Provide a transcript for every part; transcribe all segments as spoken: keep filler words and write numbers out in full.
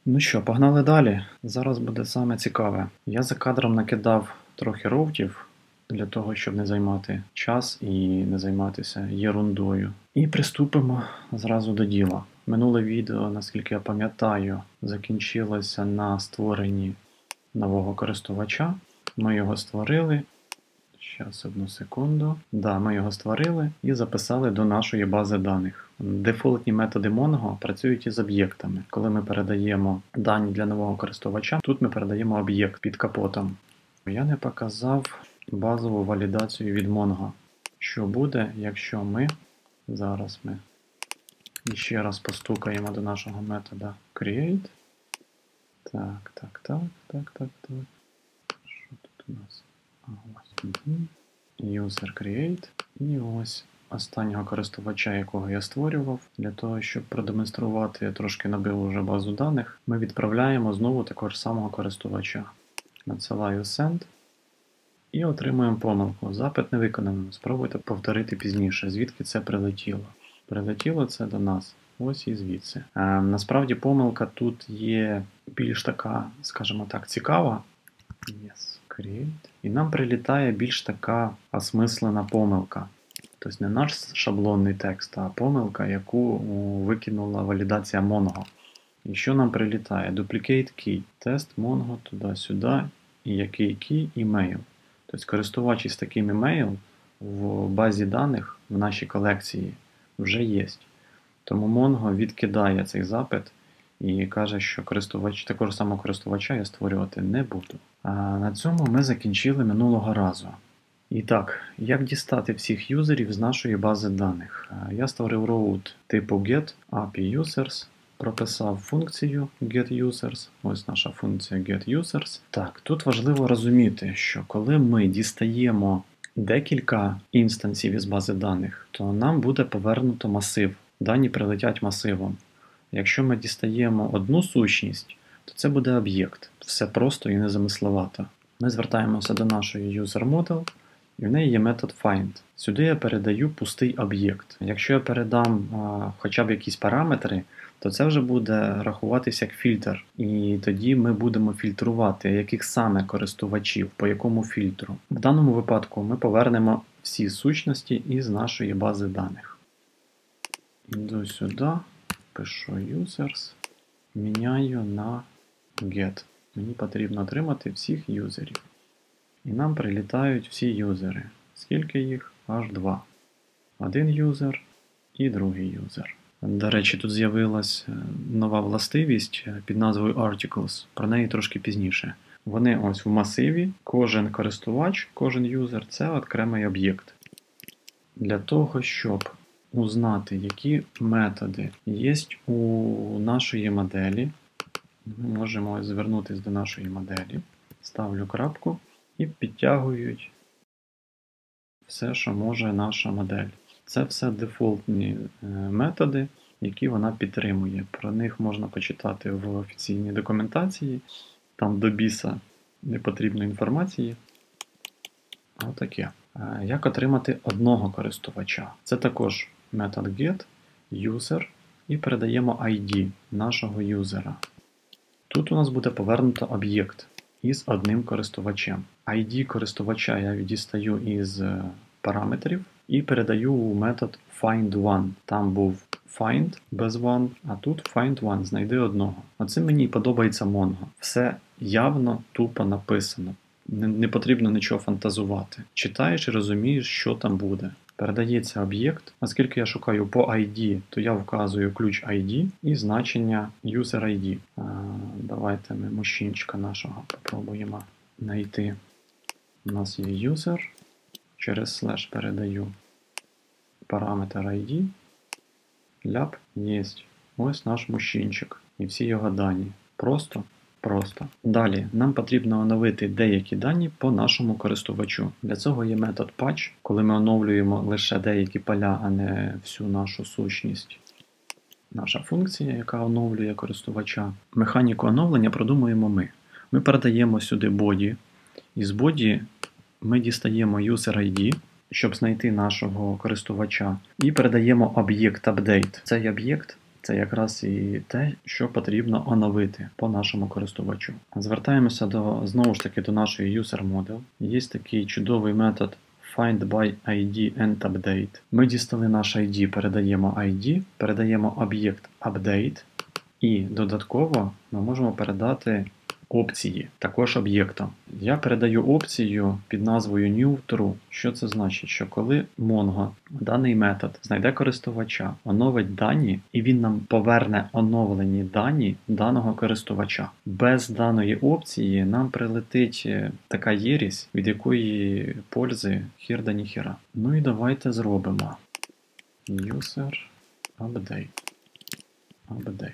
Ну що, погнали далі. Зараз буде саме цікаве. Я за кадром накидав трохи роутів для того, щоб не займати час і не займатися ерундою. І приступимо зразу до діла. Минуле відео, наскільки я пам'ятаю, закінчилося на створенні нового користувача. Ми його створили. Зараз, одну секунду. Да, ми його створили і записали до нашої бази даних. Дефолтні методи Mongo працюють із об'єктами. Коли ми передаємо дані для нового користувача, тут ми передаємо об'єкт під капотом. Я не показав базову валідацію від Mongo. Що буде, якщо ми, зараз ми ще раз постукаємо до нашого метода create. Так, так, так, так, так, так. Що тут у нас? Ось. User create. І ось останнього користувача, якого я створював. Для того, щоб продемонструвати, я трошки набив уже базу даних. Ми відправляємо знову такого ж самого користувача. Надсилаю send. І отримуємо помилку. Запит не виконано. Спробуйте повторити пізніше, звідки це прилетіло. Прилетіло це до нас. Ось і звідси. Е, насправді помилка тут є більш така, скажімо так, цікава. Yes, create. І нам прилітає більш така осмислена помилка. Тобто не наш шаблонний текст, а помилка, яку викинула валідація Mongo. І що нам прилітає? Duplicate key. Тест Mongo туди-сюди. І який key? Email. Тобто користувач із таким email в базі даних в нашій колекції вже є. Тому Mongo відкидає цей запит і каже, що користувач, такого ж самого користувача я створювати не буду. А на цьому ми закінчили минулого разу. І так, як дістати всіх юзерів з нашої бази даних? Я створив роут типу get ей пі ай users, прописав функцію getUsers, ось наша функція getUsers. Так, тут важливо розуміти, що коли ми дістаємо декілька інстансів із бази даних, то нам буде повернуто масив. Дані прилетять масивом. Якщо ми дістаємо одну сущність, то це буде об'єкт. Все просто і незамисловато. Ми звертаємося до нашої userModel, і в неї є метод find. Сюди я передаю пустий об'єкт. Якщо я передам а, хоча б якісь параметри, то це вже буде рахуватися як фільтр. І тоді ми будемо фільтрувати, яких саме користувачів, по якому фільтру. В даному випадку ми повернемо всі сущності із нашої бази даних. Іду сюди. Пишу users, міняю на get. Мені потрібно отримати всіх юзерів. І нам прилітають всі юзери. Скільки їх? Аж два. Один юзер і другий юзер. До речі, тут з'явилась нова властивість під назвою Articles. Про неї трошки пізніше. Вони ось в масиві. Кожен користувач, кожен юзер – це окремий об'єкт. Для того, щоб узнати, які методи є у нашої моделі. Ми можемо звернутися до нашої моделі. Ставлю крапку і підтягують все, що може наша модель. Це все дефолтні методи, які вона підтримує. Про них можна почитати в офіційній документації. Там до біса не потрібно інформації. Отаке. Як отримати одного користувача? Це також метод get, user і передаємо ай ді нашого юзера. Тут у нас буде повернуто об'єкт із одним користувачем. ай ді користувача я дістаю із параметрів і передаю у метод findOne. Там був find без one, а тут findOne, знайди одного. Оце мені подобається Mongo. Все явно, тупо написано. Не, не потрібно нічого фантазувати. Читаєш і розумієш, що там буде. Передається об'єкт. Оскільки я шукаю по ай ді, то я вказую ключ ай ді і значення user ай ді. А, давайте ми мужчинчика нашого попробуємо знайти. У нас є user. Через слеш передаю параметр ай ді. Ляп, є. Ось наш мужчинчик і всі його дані. Просто. Просто. Далі, нам потрібно оновити деякі дані по нашому користувачу. Для цього є метод patch, коли ми оновлюємо лише деякі поля, а не всю нашу сущність. Наша функція, яка оновлює користувача. Механіку оновлення продумуємо ми. Ми передаємо сюди body. Із body ми дістаємо user ай ді, щоб знайти нашого користувача. І передаємо об'єкт update. Цей об'єкт це якраз і те, що потрібно оновити по нашому користувачу. Звертаємося до, знову ж таки, до нашої user model. Є такий чудовий метод find by ай ді and update. Ми дістали наш ай ді, передаємо ай ді, передаємо об'єкт update, і додатково ми можемо передати опції, також об'єктом. Я передаю опцію під назвою new true. Що це значить? Що коли Mongo, даний метод, знайде користувача, оновить дані, і він нам поверне оновлені дані даного користувача. Без даної опції нам прилетить така єресь, від якої пользи хір да ніхіра. Ну і давайте зробимо user update. Update.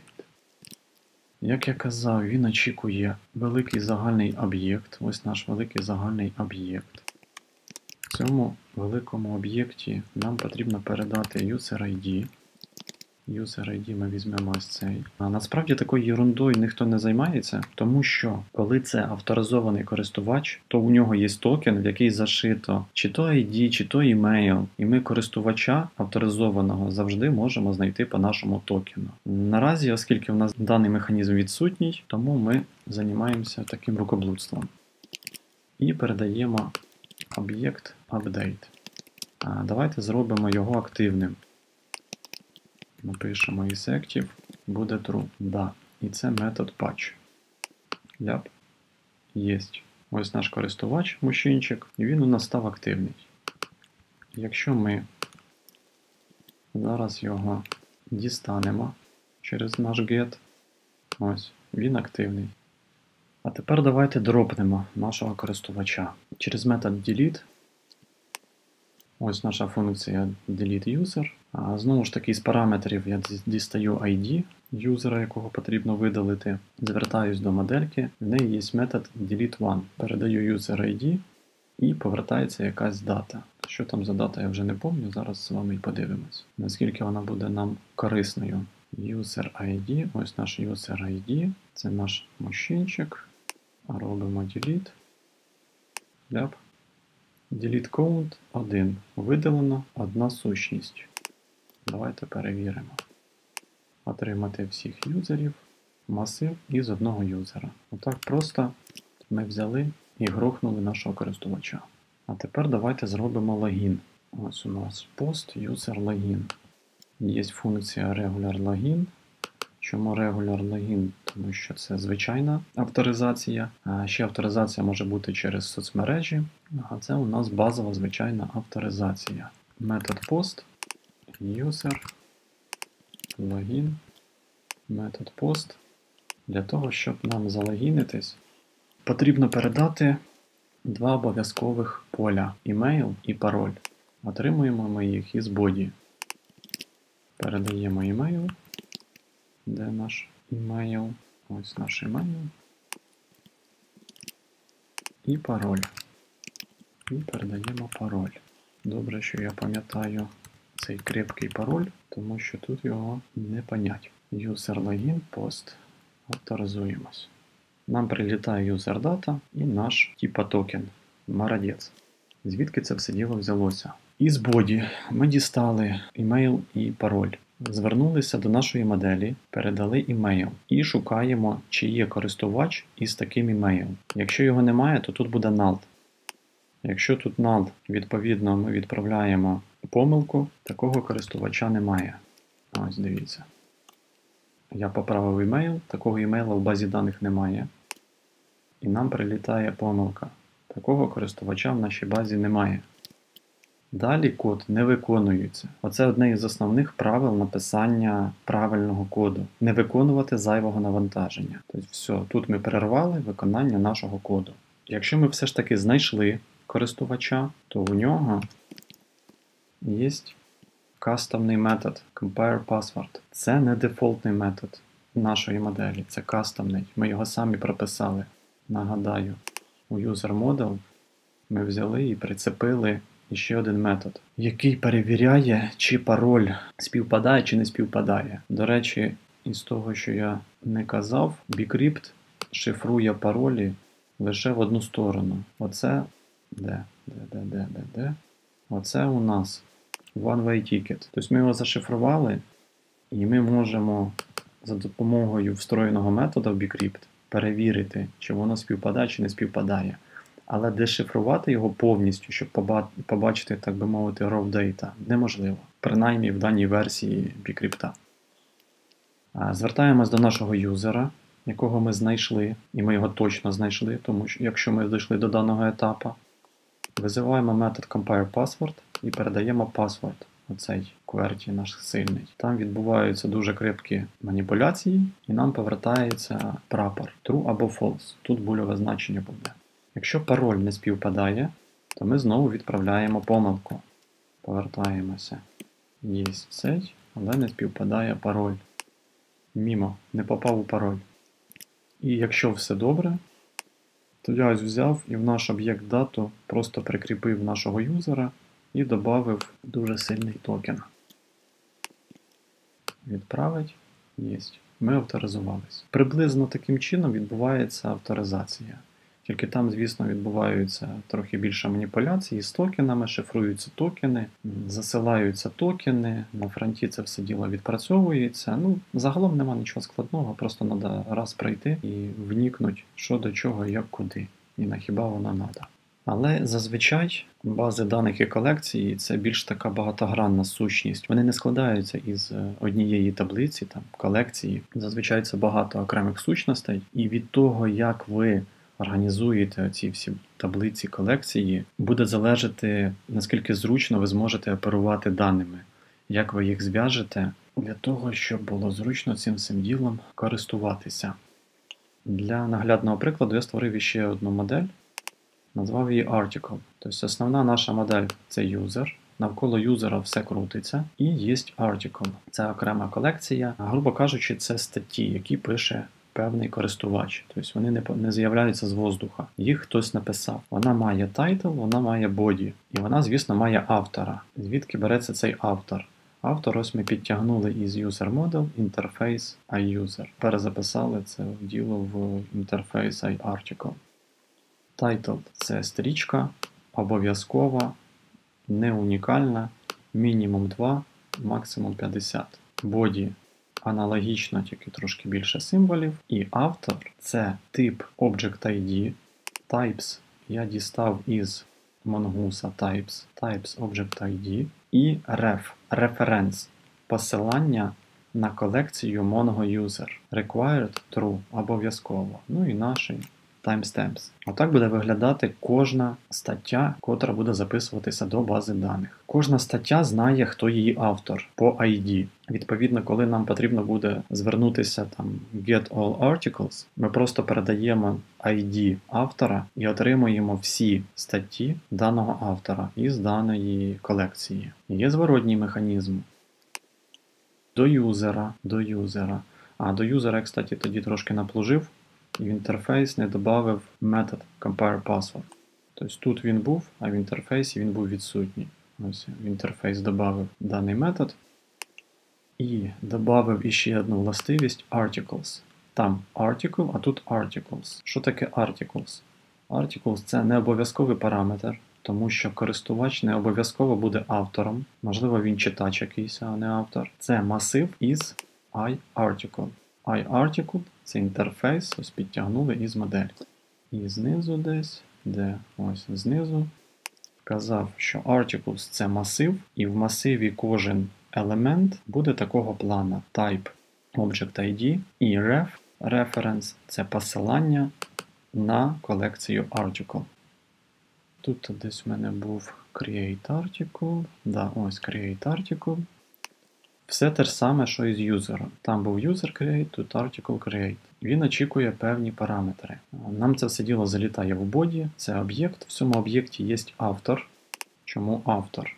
Як я казав, він очікує великий загальний об'єкт. Ось наш великий загальний об'єкт. В цьому великому об'єкті нам потрібно передати user ай ді. User ай ді ми візьмемо ось цей. А насправді такою ерундою ніхто не займається, тому що коли це авторизований користувач, то у нього є токен, в який зашито чи то ай ді, чи то імейл. І ми користувача авторизованого завжди можемо знайти по нашому токену. Наразі, оскільки в нас даний механізм відсутній, тому ми займаємося таким рукоблудством. І передаємо об'єкт update. А давайте зробимо його активним. Напишемо isActive, буде true. Да. І це метод patch. Ляп. Єсть. Ось наш користувач, мужчинчик, і він у нас став активний. Якщо ми зараз його дістанемо через наш get, ось, він активний. А тепер давайте дропнемо нашого користувача. Через метод delete. Ось наша функція delete user. А знову ж таки, з параметрів я дістаю ай ді юзера, якого потрібно видалити. Звертаюсь до модельки. В неї є метод delete one. Передаю user ай ді і повертається якась дата. Що там за дата, я вже не пам'ятаю. Зараз з вами і подивимось, наскільки вона буде нам корисною. User ай ді. Ось наш user ай ді. Це наш мужчинчик. Робимо delete. Ляп. Delete count один. Видалено одна сущність. Давайте перевіримо. Отримати всіх юзерів, масив із одного юзера. Отак просто ми взяли і грохнули нашого користувача. А тепер давайте зробимо логін. Ось у нас post user login. Є функція regular login. Чому regular login? Тому що це звичайна авторизація. А ще авторизація може бути через соцмережі. А це у нас базова звичайна авторизація. Метод post, user, login, метод post. Для того, щоб нам залогінитись, потрібно передати два обов'язкових поля. Email і пароль. Отримуємо ми їх із body. Передаємо email. Де наш email? Ось наш email. І пароль. І передаємо пароль. Добре, що я пам'ятаю цей крепкий пароль, тому що тут його не понять. User login post. Авторизуємось. Нам прилітає user data і наш типа токен. Молодець. Звідки це все діло взялося? Із body ми дістали email і пароль. Звернулися до нашої моделі, передали імейл і шукаємо, чи є користувач із таким імейлом. Якщо його немає, то тут буде null. Якщо тут null, відповідно, ми відправляємо помилку, такого користувача немає. Ось, дивіться. Я поправив імейл, такого імейла в базі даних немає. І нам прилітає помилка. Такого користувача в нашій базі немає. Далі код не виконується. Оце одне із основних правил написання правильного коду. Не виконувати зайвого навантаження. Тобто все, тут ми перервали виконання нашого коду. Якщо ми все ж таки знайшли користувача, то у нього є кастомний метод comparePassword. Це не дефолтний метод нашої моделі, це кастомний. Ми його самі прописали. Нагадаю, у userModel ми взяли і прицепили ще один метод, який перевіряє, чи пароль співпадає, чи не співпадає. До речі, із того, що я не казав, bcrypt шифрує паролі лише в одну сторону. Оце, де, де, де, де, де, де? Оце у нас one-way ticket. Тобто ми його зашифрували, І ми можемо за допомогою встроєного методу в bcrypt перевірити, чи воно співпадає, чи не співпадає. Але дешифрувати його повністю, щоб побачити, так би мовити, raw data, неможливо. Принаймні в даній версії bcrypt. Звертаємось до нашого юзера, якого ми знайшли, і ми його точно знайшли, тому що якщо ми дійшли до даного етапу, визиваємо метод comparePassword і передаємо password. Оцей QWERTY наш сильний. Там відбуваються дуже крепкі маніпуляції, і нам повертається прапор true або false. Тут бульове значення буде. Якщо пароль не співпадає, то ми знову відправляємо помилку. Повертаємося. Є цей, але не співпадає пароль. Мімо, не попав у пароль. І якщо все добре, то я ось взяв і в наш об'єкт дату просто прикріпив нашого юзера і додав дуже сильний токен. Відправить. Єсть. Ми авторизувалися. Приблизно таким чином відбувається авторизація. Тільки там, звісно, відбуваються трохи більше маніпуляцій з токенами, шифруються токени, засилаються токени, на фронті це все діло відпрацьовується. Ну, загалом нема нічого складного, просто треба раз пройти і вникнути, що до чого, як куди, і на хіба вона треба. Але зазвичай бази даних і колекції – це більш така багатогранна сущність. Вони не складаються із однієї таблиці, там, колекції. Зазвичай це багато окремих сущностей. І від того, як ви організуєте ці всі таблиці, колекції, буде залежати, наскільки зручно ви зможете оперувати даними, як ви їх зв'яжете, для того, щоб було зручно цим всім ділом користуватися. Для наглядного прикладу я створив ще одну модель, назвав її Article. Тобто основна наша модель – це юзер, навколо юзера все крутиться, і є Article. Це окрема колекція, грубо кажучи, це статті, які пише певний користувач. Тобто вони не, не з'являються з воздуха. Їх хтось написав. Вона має тайтл, вона має body. І вона, звісно, має автора. Звідки береться цей автор? Автор ось ми підтягнули із user model, interface, iUser. Перезаписали це діло в interface iArticle. Title – це стрічка, обов'язкова, не унікальна, мінімум два, максимум п'ятдесят. Body – аналогічно, тільки трошки більше символів. І автор – це тип Object ай ді. Types я дістав із Mongoose Types, Types Object ай ді. І ref – референс, посилання на колекцію MongoUser. Required – true, обов'язково. Ну і наші timestamps. Отак буде виглядати кожна стаття, котра буде записуватися до бази даних. Кожна стаття знає, хто її автор по ай ді. Відповідно, коли нам потрібно буде звернутися там get all articles, ми просто передаємо ай ді автора і отримуємо всі статті даного автора із даної колекції. Є зворотній механізм. До юзера, до юзера. А до юзера, я, кстати, тоді трошки наплужив. І в інтерфейс не додав метод comparePassword. Тобто тут він був, а в інтерфейсі він був відсутній. Ось в інтерфейс додав даний метод. І додав іще одну властивість articles. Там article, а тут articles. Що таке articles? Articles – це не обов'язковий параметр, тому що користувач не обов'язково буде автором. Можливо, він читач якийсь, а не автор. Це масив із iArticle. iArticle – це інтерфейс, ось підтягнули із моделі. І знизу десь, де ось знизу, казав, що articles – це масив, і в масиві кожен елемент буде такого плана. Type Object ай ді і ref, reference – це посилання на колекцію article. Тут десь в мене був create article, да, ось create article. Все те ж саме, що і з юзером. Там був user create, тут article create. Він очікує певні параметри. Нам це все діло залітає в body, це об'єкт. В цьому об'єкті є автор. Чому автор?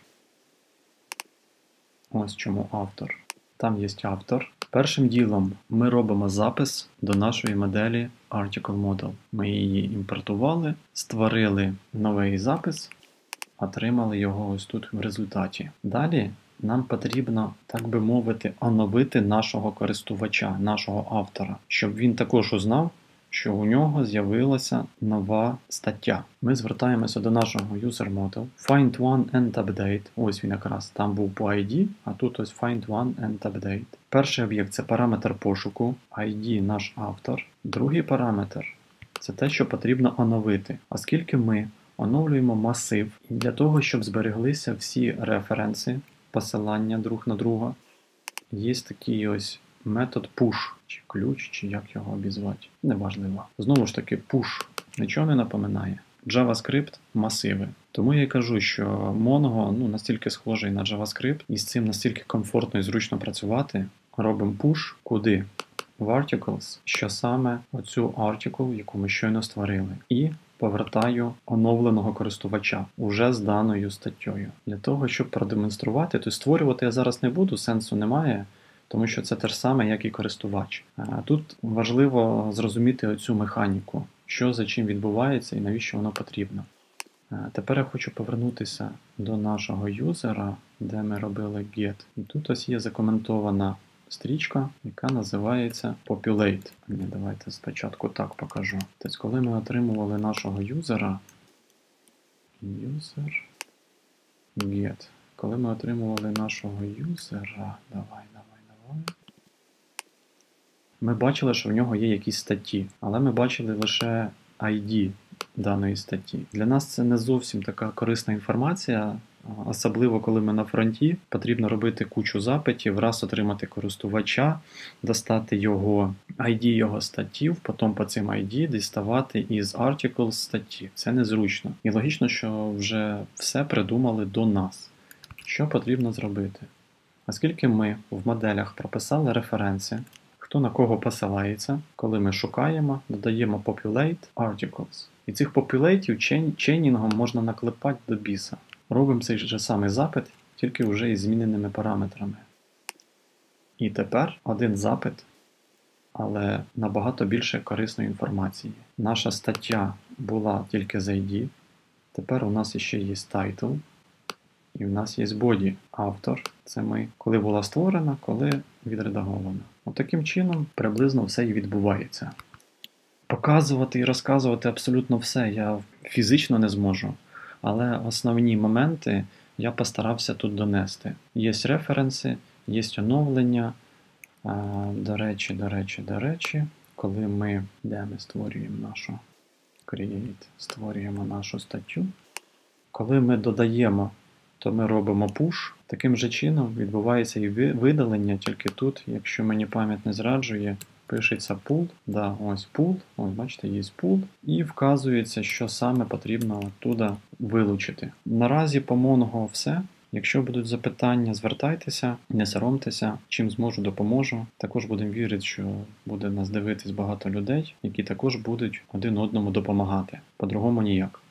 Ось чому автор. Там є автор. Першим ділом ми робимо запис до нашої моделі Article Model. Ми її імпортували, створили новий запис, отримали його ось тут в результаті. Далі нам потрібно, так би мовити, оновити нашого користувача, нашого автора, щоб він також узнав, що у нього з'явилася нова стаття. Ми звертаємося до нашого user model. Find one and update. Ось він якраз там був по ай ді, а тут ось find one and update. Перший об'єкт – це параметр пошуку, ай ді – наш автор. Другий параметр – це те, що потрібно оновити. Оскільки ми оновлюємо масив, і для того, щоб збереглися всі референси, посилання друг на друга, є такий ось метод push, чи ключ, чи як його обізвати. Неважливо. Знову ж таки, push нічого не напоминає. JavaScript – масиви. Тому я й кажу, що Mongo ну, настільки схожий на JavaScript, і з цим настільки комфортно і зручно працювати. Робимо push куди? В articles, що саме оцю article, яку ми щойно створили. І повертаю оновленого користувача уже з даною статтею. Для того, щоб продемонструвати, то створювати я зараз не буду, сенсу немає, тому що це те ж саме, як і користувач. А тут важливо зрозуміти оцю механіку, що за чим відбувається і навіщо воно потрібно. А тепер я хочу повернутися до нашого юзера, де ми робили get. І тут ось є закоментована стрічка, яка називається Populate. Ні, давайте спочатку так покажу. Тобто, коли ми отримували нашого юзера, user get. Коли ми отримували нашого юзера, давай, давай, давай. Ми бачили, що в нього є якісь статті, але ми бачили лише ай ді даної статті. Для нас це не зовсім така корисна інформація, особливо коли ми на фронті, потрібно робити кучу запитів, раз отримати користувача, достати його ай ді його статтів, потім по цим ай ді діставати із articles статті. Це незручно. І логічно, що вже все придумали до нас. Що потрібно зробити? Оскільки ми в моделях прописали референси, хто на кого посилається, коли ми шукаємо, додаємо populate articles. І цих попюлейтів чейнінгом можна наклепати до біса. Робимо цей же самий запит, тільки вже із зміненими параметрами. І тепер один запит, але набагато більше корисної інформації. Наша стаття була тільки з ай ді, тепер у нас ще є title, і в нас є body, автор. Це ми, коли була створена, коли відредагована. От таким чином приблизно все і відбувається. Показувати і розказувати абсолютно все я фізично не зможу, але основні моменти я постарався тут донести. Є референси, є оновлення. До речі, до речі, до речі, коли ми, де ми створюємо нашу create, створюємо нашу статтю, коли ми додаємо, то ми робимо push. Таким же чином відбувається і видалення, тільки тут, якщо мені пам'ять не зраджує, пишеться pull, да, ось pull, ось бачите, є pull, і вказується, що саме потрібно оттуда вилучити. Наразі по Mongo все. Якщо будуть запитання, звертайтеся, не соромтеся, чим зможу, допоможу. Також будемо вірити, що буде нас дивитись багато людей, які також будуть один одному допомагати. По-другому ніяк.